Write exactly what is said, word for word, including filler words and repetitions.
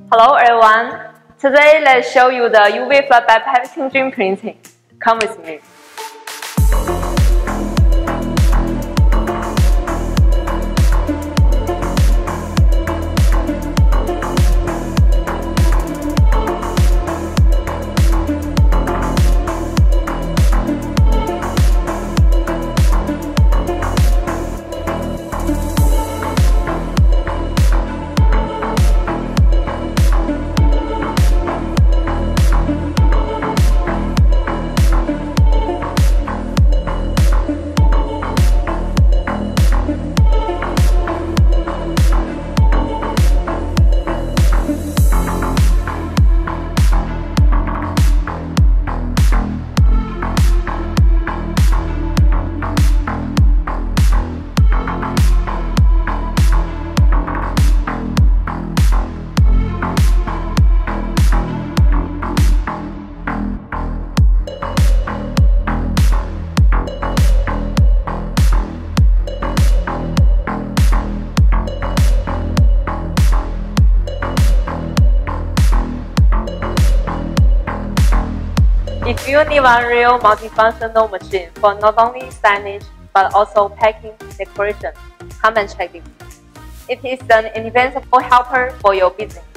Hello everyone, today let's show you the U V flatbed packaging printing. Come with me. If you need one real multifunctional machine for not only signage but also packing decoration, come and check it. It is an indispensable helper for your business.